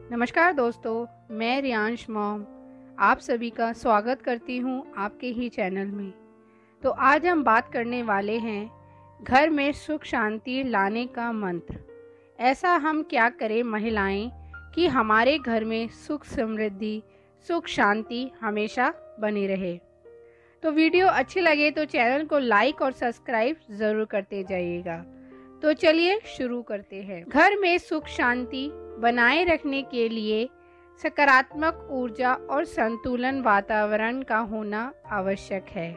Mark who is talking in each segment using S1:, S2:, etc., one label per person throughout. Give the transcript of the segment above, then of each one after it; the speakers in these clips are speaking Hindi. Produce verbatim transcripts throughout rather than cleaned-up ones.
S1: नमस्कार दोस्तों, मैं रियांश मॉम आप सभी का स्वागत करती हूँ आपके ही चैनल में। तो आज हम बात करने वाले हैं घर में सुख शांति लाने का मंत्र। ऐसा हम क्या करें महिलाएं कि हमारे घर में सुख समृद्धि सुख शांति हमेशा बनी रहे। तो वीडियो अच्छी लगे तो चैनल को लाइक और सब्सक्राइब ज़रूर करते जाइएगा। तो चलिए शुरू करते हैं। घर में सुख शांति बनाए रखने के लिए सकारात्मक ऊर्जा और संतुलन वातावरण का होना आवश्यक है।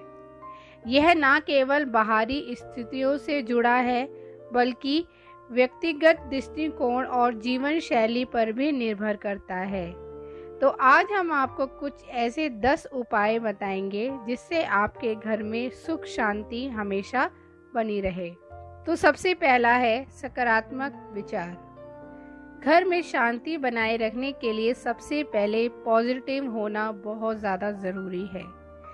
S1: यह न केवल बाहरी स्थितियों से जुड़ा है बल्कि व्यक्तिगत दृष्टिकोण और जीवन शैली पर भी निर्भर करता है। तो आज हम आपको कुछ ऐसे दस उपाय बताएंगे जिससे आपके घर में सुख शांति हमेशा बनी रहे। तो सबसे पहला है सकारात्मक विचार। घर में शांति बनाए रखने के लिए सबसे पहले पॉजिटिव होना बहुत ज़्यादा ज़रूरी है।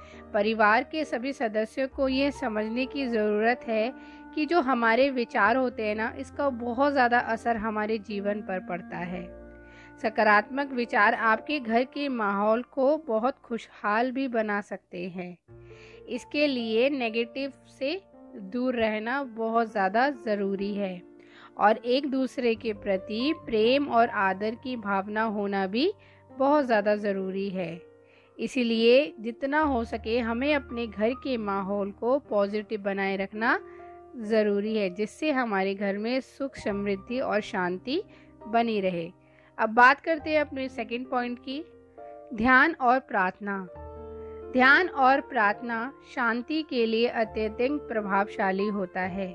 S1: परिवार के सभी सदस्यों को ये समझने की ज़रूरत है कि जो हमारे विचार होते हैं ना, इसका बहुत ज़्यादा असर हमारे जीवन पर पड़ता है। सकारात्मक विचार आपके घर के माहौल को बहुत खुशहाल भी बना सकते हैं। इसके लिए नेगेटिव से दूर रहना बहुत ज़्यादा ज़रूरी है और एक दूसरे के प्रति प्रेम और आदर की भावना होना भी बहुत ज़्यादा ज़रूरी है। इसीलिए जितना हो सके हमें अपने घर के माहौल को पॉजिटिव बनाए रखना ज़रूरी है, जिससे हमारे घर में सुख समृद्धि और शांति बनी रहे। अब बात करते हैं अपने सेकंड पॉइंट की, ध्यान और प्रार्थना। ध्यान और प्रार्थना शांति के लिए अत्यधिक प्रभावशाली होता है।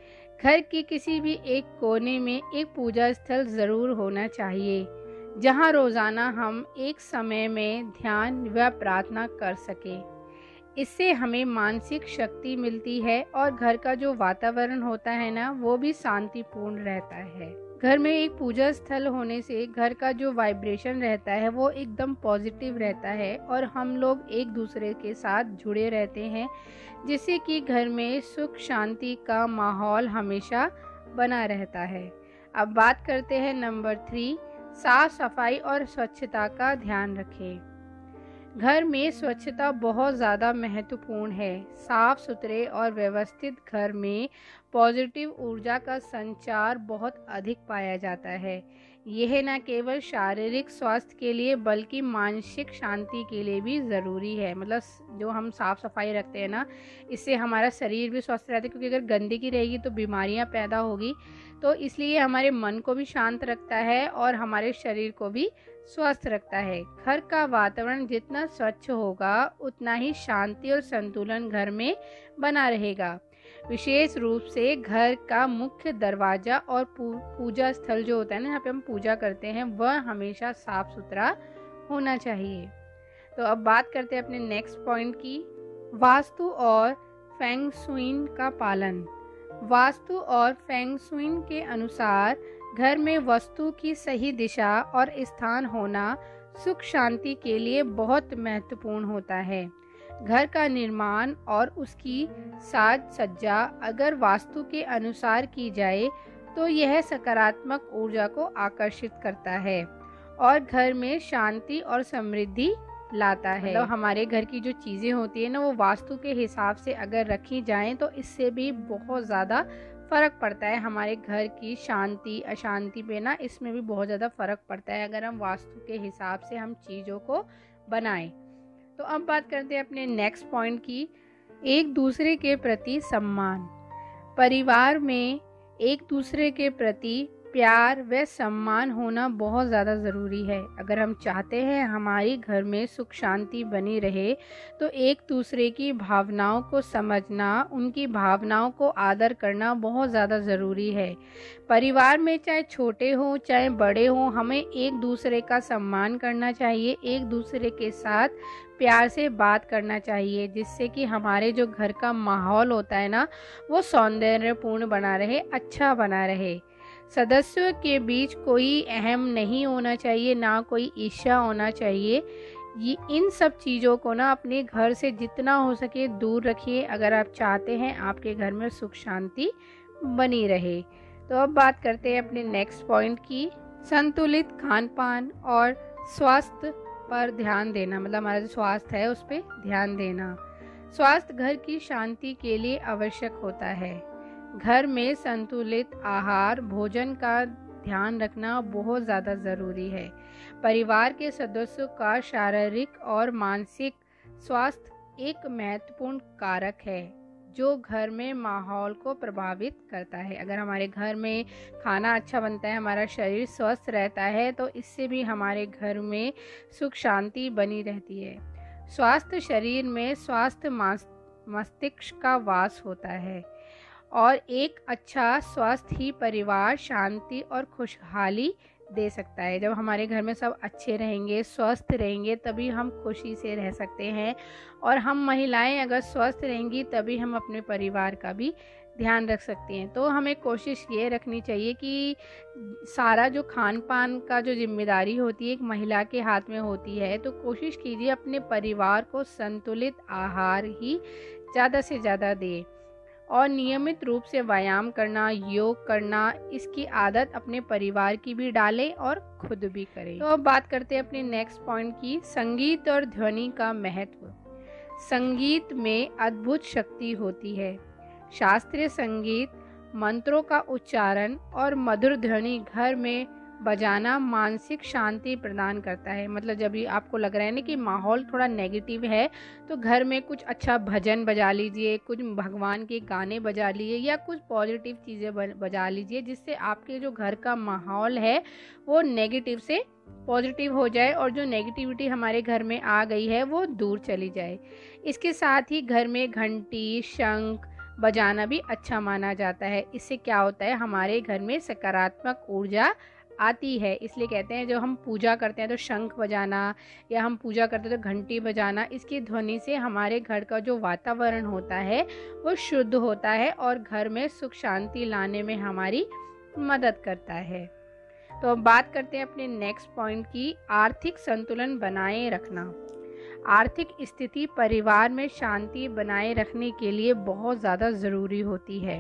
S1: घर के किसी भी एक कोने में एक पूजा स्थल ज़रूर होना चाहिए जहां रोज़ाना हम एक समय में ध्यान व प्रार्थना कर सकें। इससे हमें मानसिक शक्ति मिलती है और घर का जो वातावरण होता है ना, वो भी शांतिपूर्ण रहता है। घर में एक पूजा स्थल होने से घर का जो वाइब्रेशन रहता है वो एकदम पॉजिटिव रहता है और हम लोग एक दूसरे के साथ जुड़े रहते हैं, जिससे कि घर में सुख शांति का माहौल हमेशा बना रहता है। अब बात करते हैं नंबर थ्री, साफ सफाई और स्वच्छता का ध्यान रखें। घर में स्वच्छता बहुत ज़्यादा महत्वपूर्ण है। साफ सुथरे और व्यवस्थित घर में पॉजिटिव ऊर्जा का संचार बहुत अधिक पाया जाता है। यह न केवल शारीरिक स्वास्थ्य के लिए बल्कि मानसिक शांति के लिए भी ज़रूरी है। मतलब जो हम साफ़ सफाई रखते हैं ना, इससे हमारा शरीर भी स्वस्थ रहता है, क्योंकि अगर गंदगी रहेगी तो बीमारियां पैदा होगी। तो इसलिए हमारे मन को भी शांत रखता है और हमारे शरीर को भी स्वस्थ रखता है। घर का वातावरण जितना स्वच्छ होगा उतना ही शांति और संतुलन घर में बना रहेगा। विशेष रूप से घर का मुख्य दरवाज़ा और पूजा स्थल जो होता है ना, जहाँ पे हम पूजा करते हैं, वह हमेशा साफ सुथरा होना चाहिए। तो अब बात करते हैं अपने नेक्स्ट पॉइंट की, वास्तु और फेंग शुई का पालन। वास्तु और फेंग शुई के अनुसार घर में वस्तु की सही दिशा और स्थान होना सुख शांति के लिए बहुत महत्वपूर्ण होता है। घर का निर्माण और उसकी साज सज्जा अगर वास्तु के अनुसार की जाए तो यह सकारात्मक ऊर्जा को आकर्षित करता है और घर में शांति और समृद्धि लाता है। मतलब हमारे घर की जो चीज़ें होती है ना, वो वास्तु के हिसाब से अगर रखी जाएं तो इससे भी बहुत ज़्यादा फ़र्क पड़ता है। हमारे घर की शांति अशांति पे ना, इसमें भी बहुत ज़्यादा फ़र्क पड़ता है अगर हम वास्तु के हिसाब से हम चीज़ों को बनाएं। तो अब बात करते हैं अपने नेक्स्ट पॉइंट की, एक दूसरे के प्रति सम्मान। परिवार में एक दूसरे के प्रति प्यार व सम्मान होना बहुत ज़्यादा ज़रूरी है। अगर हम चाहते हैं हमारे घर में सुख शांति बनी रहे तो एक दूसरे की भावनाओं को समझना, उनकी भावनाओं को आदर करना बहुत ज़्यादा ज़रूरी है। परिवार में चाहे छोटे हों चाहे बड़े हों, हमें एक दूसरे का सम्मान करना चाहिए, एक दूसरे के साथ प्यार से बात करना चाहिए, जिससे कि हमारे जो घर का माहौल होता है ना, वो सौंदर्यपूर्ण बना रहे, अच्छा बना रहे। सदस्यों के बीच कोई अहम नहीं होना चाहिए, ना कोई ईर्ष्या होना चाहिए। ये इन सब चीज़ों को ना अपने घर से जितना हो सके दूर रखिए अगर आप चाहते हैं आपके घर में सुख शांति बनी रहे। तो अब बात करते हैं अपने नेक्स्ट पॉइंट की, संतुलित खान पान और स्वास्थ्य पर ध्यान देना, मतलब हमारा जो स्वास्थ्य है उस पर ध्यान देना। स्वास्थ्य घर की शांति के लिए आवश्यक होता है। घर में संतुलित आहार भोजन का ध्यान रखना बहुत ज़्यादा ज़रूरी है। परिवार के सदस्यों का शारीरिक और मानसिक स्वास्थ्य एक महत्वपूर्ण कारक है जो घर में माहौल को प्रभावित करता है। अगर हमारे घर में खाना अच्छा बनता है, हमारा शरीर स्वस्थ रहता है, तो इससे भी हमारे घर में सुख शांति बनी रहती है। स्वास्थ्य शरीर में स्वास्थ्य मस्तिष्क का वास होता है और एक अच्छा स्वास्थ्य ही परिवार शांति और खुशहाली दे सकता है। जब हमारे घर में सब अच्छे रहेंगे, स्वस्थ रहेंगे, तभी हम खुशी से रह सकते हैं। और हम महिलाएं अगर स्वस्थ रहेंगी तभी हम अपने परिवार का भी ध्यान रख सकते हैं। तो हमें कोशिश ये रखनी चाहिए कि सारा जो खान पान का जो जिम्मेदारी होती है एक महिला के हाथ में होती है, तो कोशिश कीजिए अपने परिवार को संतुलित आहार ही ज़्यादा से ज़्यादा दें और नियमित रूप से व्यायाम करना, योग करना, इसकी आदत अपने परिवार की भी डालें और खुद भी करें। तो अब बात करते हैं अपने नेक्स्ट पॉइंट की, संगीत और ध्वनि का महत्व। संगीत में अद्भुत शक्ति होती है। शास्त्रीय संगीत, मंत्रों का उच्चारण और मधुर ध्वनि घर में बजाना मानसिक शांति प्रदान करता है। मतलब जब भी आपको लग रहा है ना कि माहौल थोड़ा नेगेटिव है, तो घर में कुछ अच्छा भजन बजा लीजिए, कुछ भगवान के गाने बजा लीजिए या कुछ पॉजिटिव चीज़ें बजा लीजिए, जिससे आपके जो घर का माहौल है वो नेगेटिव से पॉजिटिव हो जाए और जो नेगेटिविटी हमारे घर में आ गई है वो दूर चली जाए। इसके साथ ही घर में घंटी, शंख बजाना भी अच्छा माना जाता है। इससे क्या होता है, हमारे घर में सकारात्मक ऊर्जा आती है। इसलिए कहते हैं जब हम पूजा करते हैं तो शंख बजाना या हम पूजा करते हैं तो घंटी बजाना, इसकी ध्वनि से हमारे घर का जो वातावरण होता है वो शुद्ध होता है और घर में सुख शांति लाने में हमारी मदद करता है। तो अब बात करते हैं अपने नेक्स्ट पॉइंट की, आर्थिक संतुलन बनाए रखना। आर्थिक स्थिति परिवार में शांति बनाए रखने के लिए बहुत ज़्यादा ज़रूरी होती है।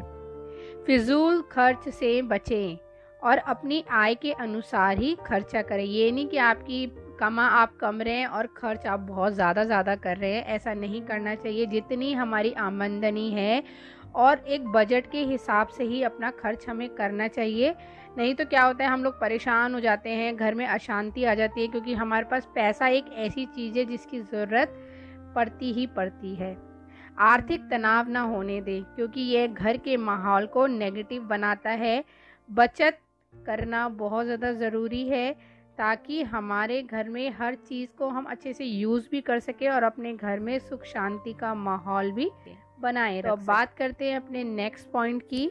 S1: फिजूल खर्च से बचें और अपनी आय के अनुसार ही खर्चा करें। ये नहीं कि आपकी कमा आप कम रहे हैं और खर्च आप बहुत ज़्यादा ज़्यादा कर रहे हैं, ऐसा नहीं करना चाहिए। जितनी हमारी आमदनी है और एक बजट के हिसाब से ही अपना खर्च हमें करना चाहिए। नहीं तो क्या होता है, हम लोग परेशान हो जाते हैं, घर में अशांति आ जाती है, क्योंकि हमारे पास पैसा एक ऐसी चीज़ है जिसकी ज़रूरत पड़ती ही पड़ती है। आर्थिक तनाव ना होने दें, क्योंकि ये घर के माहौल को नेगेटिव बनाता है। बचत करना बहुत ज़्यादा ज़रूरी है ताकि हमारे घर में हर चीज़ को हम अच्छे से यूज़ भी कर सके और अपने घर में सुख शांति का माहौल भी बनाए रखें। तो अब बात करते हैं अपने नेक्स्ट पॉइंट की,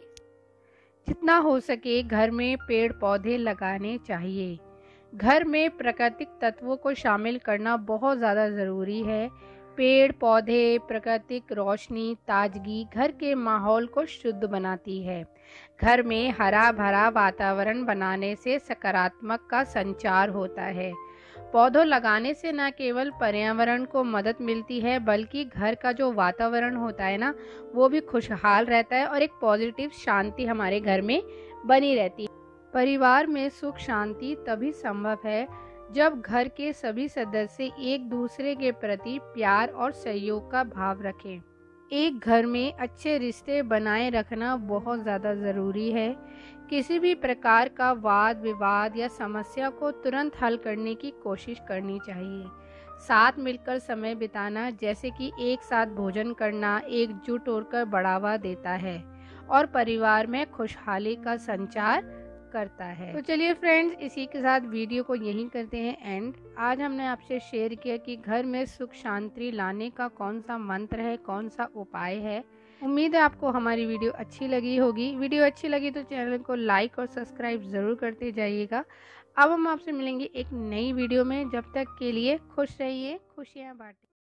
S1: जितना हो सके घर में पेड़ पौधे लगाने चाहिए। घर में प्राकृतिक तत्वों को शामिल करना बहुत ज़्यादा ज़रूरी है। पेड़ पौधे, प्राकृतिक रोशनी, ताजगी घर के माहौल को शुद्ध बनाती है। घर में हरा भरा वातावरण बनाने से सकारात्मक का संचार होता है। पौधों लगाने से न केवल पर्यावरण को मदद मिलती है, बल्कि घर का जो वातावरण होता है ना, वो भी खुशहाल रहता है और एक पॉजिटिव शांति हमारे घर में बनी रहती है। परिवार में सुख शांति तभी संभव है जब घर के सभी सदस्य एक दूसरे के प्रति प्यार और सहयोग का भाव रखें। एक घर में अच्छे रिश्ते बनाए रखना बहुत ज़्यादा ज़रूरी है। किसी भी प्रकार का वाद विवाद या समस्या को तुरंत हल करने की कोशिश करनी चाहिए। साथ मिलकर समय बिताना, जैसे कि एक साथ भोजन करना, एकजुट होकर बढ़ावा देता है और परिवार में खुशहाली का संचार करता है। तो चलिए फ्रेंड्स, इसी के साथ वीडियो को यहीं करते हैं एंड। आज हमने आपसे शेयर किया कि घर में सुख शांति लाने का कौन सा मंत्र है, कौन सा उपाय है। उम्मीद है आपको हमारी वीडियो अच्छी लगी होगी। वीडियो अच्छी लगी तो चैनल को लाइक और सब्सक्राइब ज़रूर करते जाइएगा। अब हम आपसे मिलेंगे एक नई वीडियो में। जब तक के लिए खुश रहिए, खुशियाँ बांटिए।